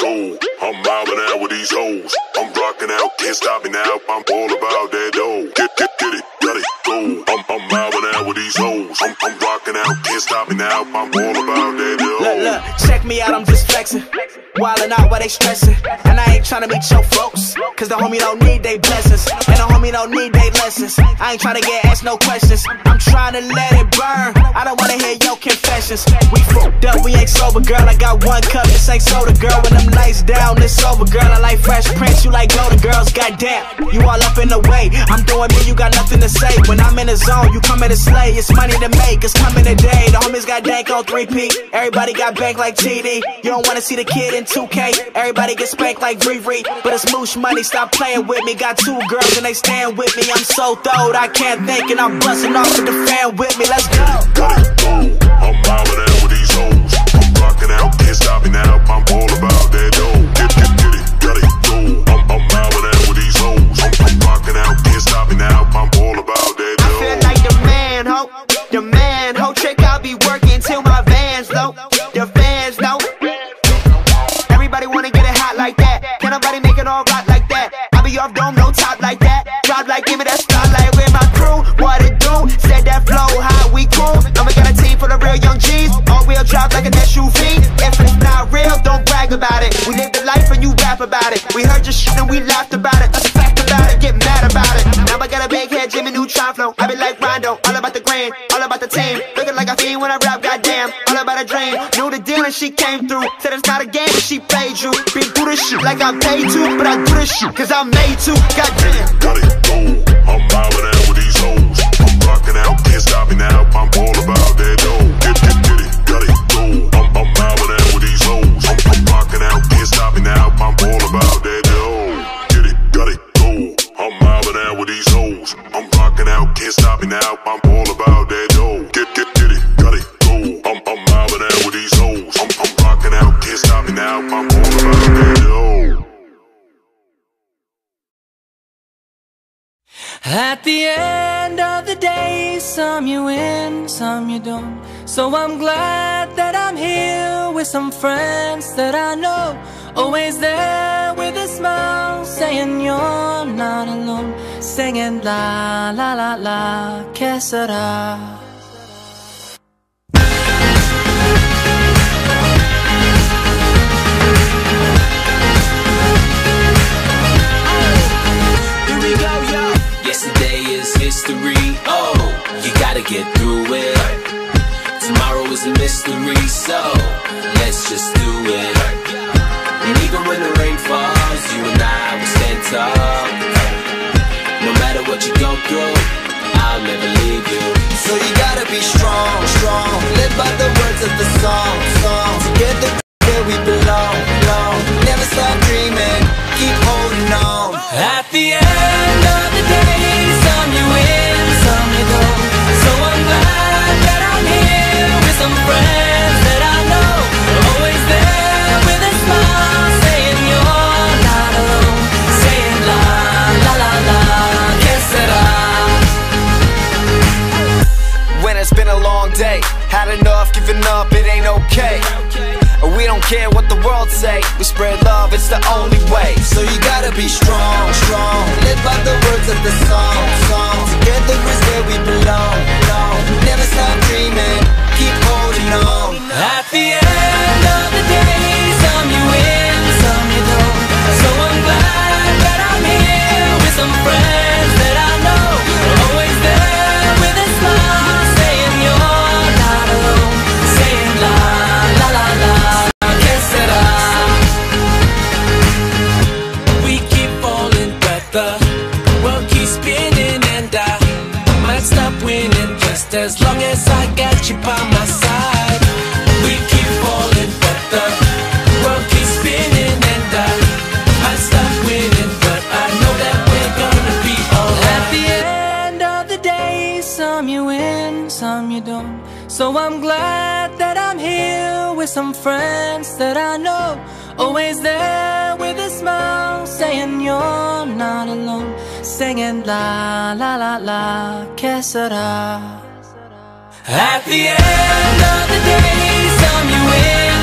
go. I'm mobbing out with these hoes. I'm rocking out, can't stop me now. I'm all about that dough. Get it, got it, go. I'm mobbing out with these hoes. I'm rocking out, can't stop me now. I'm all about that dough. Look, check me out, I'm just flexing. Wildin' out while they stressin'. And I ain't tryna meet your folks, cause the homie don't need they blessings. And the homie don't need they lessons. I ain't tryna get asked no questions. I'm tryna let it burn. I don't wanna hear your confessions. We fucked up, we ain't sober, girl. I got one cup, this ain't soda, girl. When them lights down, it's over, girl. I like Fresh Prince, you like golden girls. Goddamn, you all up in the way. I'm doing me, you got nothing to say. When I'm in the zone, you coming to slay. It's money to make, it's coming today. The homies got dank on 3P. Everybody got bank like TD. You don't wanna see the kid in 2K. Everybody get spanked like Riri. But it's moosh money, stop playing with me. Got two girls and they stand with me. I'm so throwed, I can't think, and I'm busting off with the fan with me. Let's go. Got it, go. I'm mobbing out with these hoes. I'm rocking out, can't stop me now. I'm all about that dough. Get it, got it, go. I'm mobbing out with these hoes. I'm rocking out, can't stop me now. I'm all about that dough. I feel like the man, ho, trick. I'll be working till my van's low. The fans know. Everybody wanna get it hot like that. Can nobody make it all rock like that? I be off dome, no top like that. Drop like, give me that spotlight with my crew. What it do? Said that flow, how we cool. I'ma get a team full of real young G's. All wheel drop like an SUV. If it's not real, don't brag about it. We live the life and you rap about it. We heard your shit and we laughed about it. That's a fact about it, get mad about it. Now I got a big head, Jimmy Neutron flow. I be like Rondo, all about the grain, all about the team. Looking like a fiend when I rap, goddamn, all about a dream. Knew the deal and she came through. Said it's not a game, but she paid you. Been through the shit like I'm paid to, but I do the shit cause I'm made to. Goddamn. Got it, go. I'm mobbing out with these hoes. I'm rocking out, can't stop me now. I'm all about that dough. Get it, got it, go. I'm mobbing out with these hoes. I'm rocking out, can't stop me now. I'm all about that dough. Get it, got it, go. I'm mobbing out with these hoes. I'm rocking out, can't stop me now. I'm all about that dough. Get it, got it, go. I'm mobbing out with these hoes. I'm rocking out, can't stop me now. I'm all about that dough. At the end of the day, some you win, some you don't. So I'm glad that I'm here with some friends that I know. Always there with a smile, saying you're not alone. Singing la la la la, que sera. Yesterday is history, oh, you gotta get through it. Tomorrow is a mystery, so let's just do it. And even when the rain falls, you and I will stand tall. No matter what you go through, I'll never leave you. So you gotta be strong, strong. Live by the words of the song, song. Together where we belong, belong. Never stop dreaming, keep holding on. At the end of the day, some you win, some you don't. So I'm glad that I'm here with some friends that I know. Always there with a smile, saying you're not alone. Saying la la la la, que sera. When it's been a long day, had enough, giving up, it ain't okay. We don't care what the world say, we spread love, it's the only way. So you gotta be strong, strong. Live by the words of the song, song. Together is where we belong, belong. Never stop dreaming, keep holding on. At the end of the day, some you win, some you don't. So I'm glad that I'm here with some friends that I know. Always there with a smile, saying you're not alone. Saying la la la la. The world keeps spinning and I might stop winning just as long as I got you by my side. We keep falling but the world keeps spinning and I might stop winning, but I know that we're gonna be alright. At the end of the day, some you win, some you don't. So I'm glad that I'm here with some friends that I know. Always there with a smile, saying you're not alone. Singing la la la la, que sera. At the end of the day, some you win,